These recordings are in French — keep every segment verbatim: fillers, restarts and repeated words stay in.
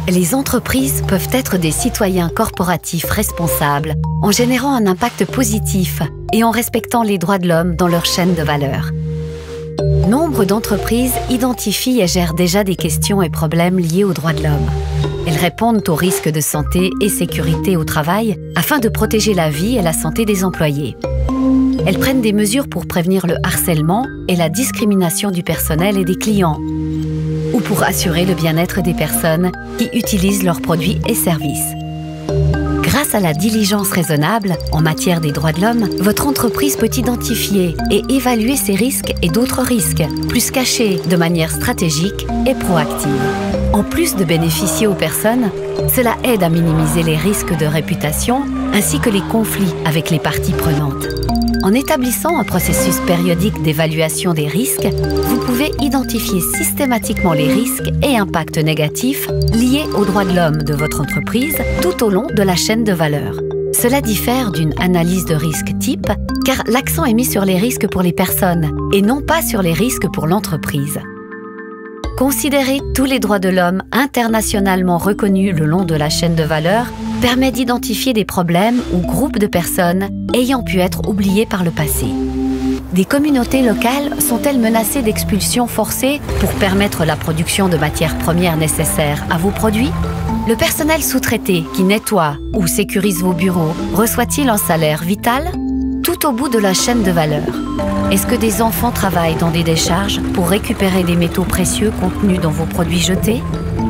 Les entreprises peuvent être des citoyens corporatifs responsables en générant un impact positif et en respectant les droits de l'homme dans leur chaîne de valeur. Nombre d'entreprises identifient et gèrent déjà des questions et problèmes liés aux droits de l'homme. Elles répondent aux risques de santé et sécurité au travail afin de protéger la vie et la santé des employés. Elles prennent des mesures pour prévenir le harcèlement et la discrimination du personnel et des clients, ou pour assurer le bien-être des personnes qui utilisent leurs produits et services. Grâce à la diligence raisonnable en matière des droits de l'homme, votre entreprise peut identifier et évaluer ces risques et d'autres risques, plus cachés, de manière stratégique et proactive. En plus de bénéficier aux personnes, cela aide à minimiser les risques de réputation ainsi que les conflits avec les parties prenantes. En établissant un processus périodique d'évaluation des risques, vous pouvez identifier systématiquement les risques et impacts négatifs liés aux droits de l'homme de votre entreprise tout au long de la chaîne de valeur. Cela diffère d'une analyse de risque type, car l'accent est mis sur les risques pour les personnes et non pas sur les risques pour l'entreprise. Considérer tous les droits de l'homme internationalement reconnus le long de la chaîne de valeur permet d'identifier des problèmes ou groupes de personnes ayant pu être oubliés par le passé. Des communautés locales sont-elles menacées d'expulsion forcée pour permettre la production de matières premières nécessaires à vos produits? Le personnel sous-traité qui nettoie ou sécurise vos bureaux reçoit-il un salaire vital? Tout au bout de la chaîne de valeur, est-ce que des enfants travaillent dans des décharges pour récupérer des métaux précieux contenus dans vos produits jetés?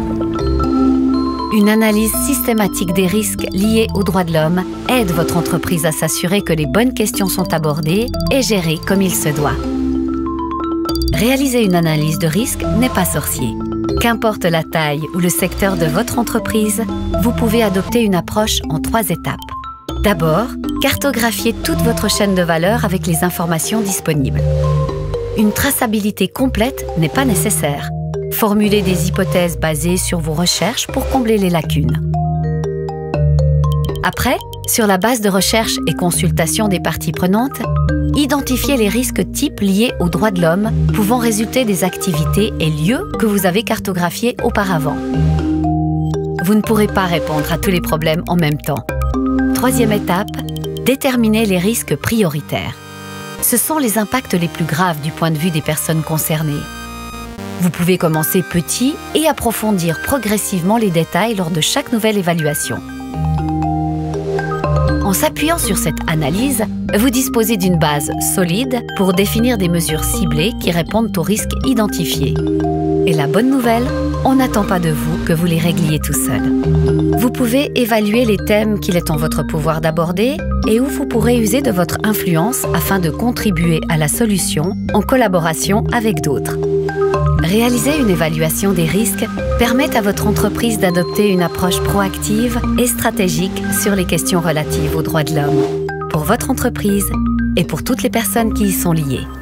Une analyse systématique des risques liés aux droits de l'homme aide votre entreprise à s'assurer que les bonnes questions sont abordées et gérées comme il se doit. Réaliser une analyse de risque n'est pas sorcier. Qu'importe la taille ou le secteur de votre entreprise, vous pouvez adopter une approche en trois étapes. D'abord, cartographiez toute votre chaîne de valeur avec les informations disponibles. Une traçabilité complète n'est pas nécessaire. Formulez des hypothèses basées sur vos recherches pour combler les lacunes. Après, sur la base de recherche et consultation des parties prenantes, identifiez les risques types liés aux droits de l'homme pouvant résulter des activités et lieux que vous avez cartographiés auparavant. Vous ne pourrez pas répondre à tous les problèmes en même temps. Troisième étape, déterminez les risques prioritaires. Ce sont les impacts les plus graves du point de vue des personnes concernées. Vous pouvez commencer petit et approfondir progressivement les détails lors de chaque nouvelle évaluation. En s'appuyant sur cette analyse, vous disposez d'une base solide pour définir des mesures ciblées qui répondent aux risques identifiés. Et la bonne nouvelle, on n'attend pas de vous que vous les régliez tout seul. Vous pouvez évaluer les thèmes qu'il est en votre pouvoir d'aborder et où vous pourrez user de votre influence afin de contribuer à la solution en collaboration avec d'autres. Réaliser une évaluation des risques permet à votre entreprise d'adopter une approche proactive et stratégique sur les questions relatives aux droits de l'homme, pour votre entreprise et pour toutes les personnes qui y sont liées.